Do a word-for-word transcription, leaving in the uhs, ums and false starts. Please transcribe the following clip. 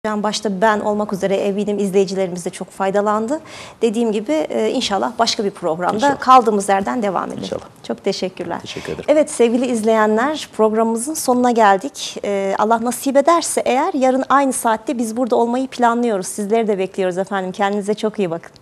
Başta ben olmak üzere eminim izleyicilerimiz de çok faydalandı. Dediğim gibi inşallah başka bir programda inşallah kaldığımız yerden devam edelim. İnşallah. Çok teşekkürler. Teşekkür ederim. Evet sevgili izleyenler, programımızın sonuna geldik. Allah nasip ederse eğer yarın aynı saatte biz burada olmayı planlıyoruz. Sizleri de bekliyoruz efendim. Kendinize çok iyi bakın.